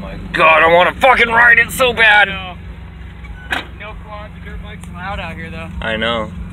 my god, I want to fucking ride it so bad! No quads or dirt bikes allowed out here though. I know.